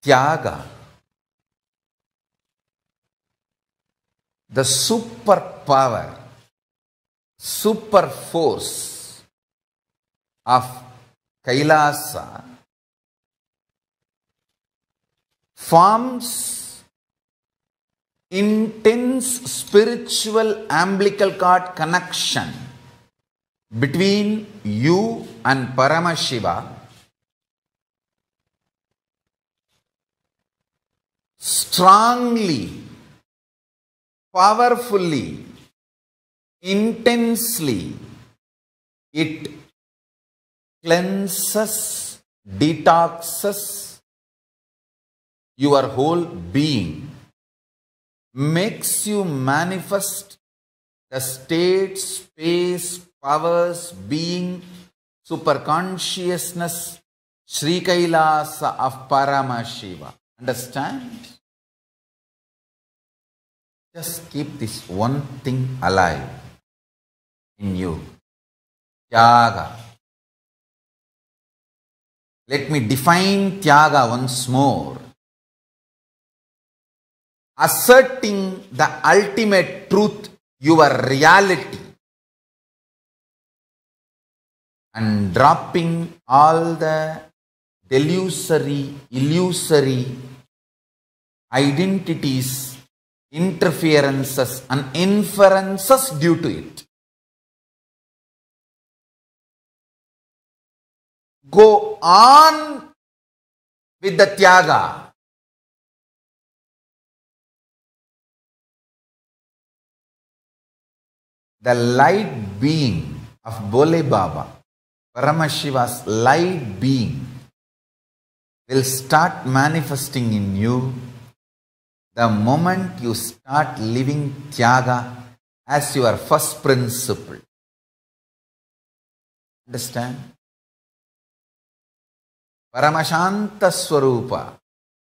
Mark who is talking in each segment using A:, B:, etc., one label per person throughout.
A: Tyaga, the superpower, super force of Kailasa forms intense spiritual umbilical cord connection between you and Paramashiva, strongly, powerfully, intensely. It cleanses, detoxes your whole being, makes you manifest the state, space, powers, being, superconsciousness, Sri Kailasa of Paramashiva. Understand? Just keep this one thing alive in you. Tyaga. Let me define Tyaga once more. Asserting the ultimate truth, your reality, and dropping all the delusory, illusory identities, interferences and inferences due to it. Go on with the Tyaga. The light being of Bole Baba, Paramashiva's light being, will start manifesting in you the moment you start living Tyaga as your first principle. Understand? Paramashanta Swarupa.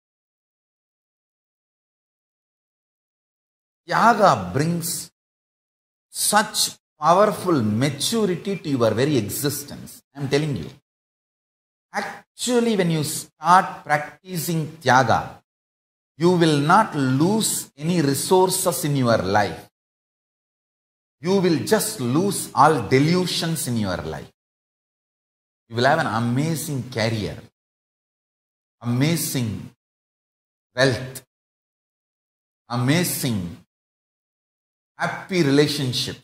A: Tyaga brings such powerful maturity to your very existence. I am telling you. Actually, when you start practicing Tyaga, you will not lose any resources in your life. You will just lose all delusions in your life. You will have an amazing career, amazing wealth, amazing happy relationship.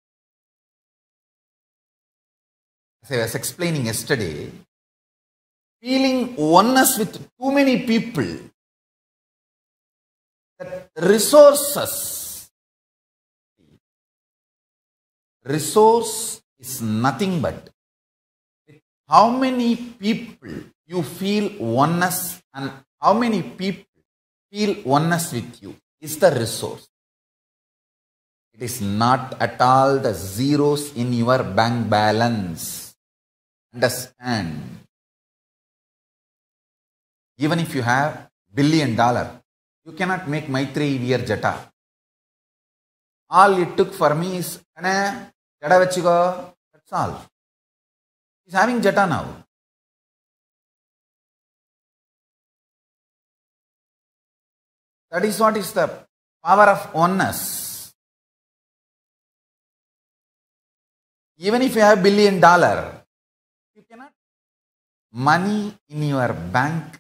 A: As I was explaining yesterday, feeling oneness with too many people, that resource is nothing but with how many people you feel oneness and how many people feel oneness with you is the resource. It is not at all the zeros in your bank balance. Understand? Even if you have $1 billion, you cannot make Maitreyi wear jata. All it took for me is, jada vachiko, that's all. He's having jata now. That is what is the power of oneness. Even if you have $1 billion, you cannot. Money in your bank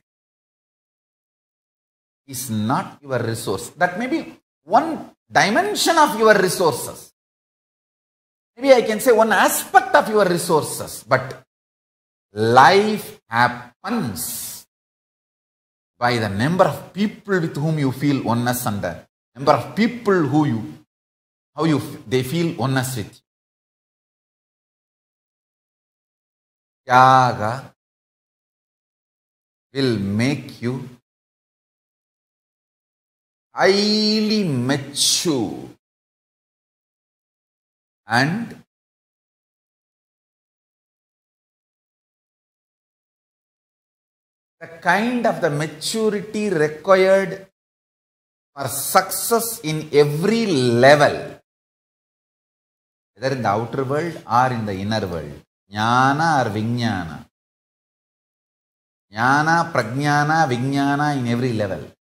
A: is not your resource. That may be one dimension of your resources. Maybe I can say one aspect of your resources. But life happens by the number of people with whom you feel oneness and the number of people they feel oneness with you. Tyaga will make you highly mature and the kind of the maturity required for success in every level, whether in the outer world or in the inner world. Jnana or Vijnana. Jnana, Prajnana, Vijnana in every level.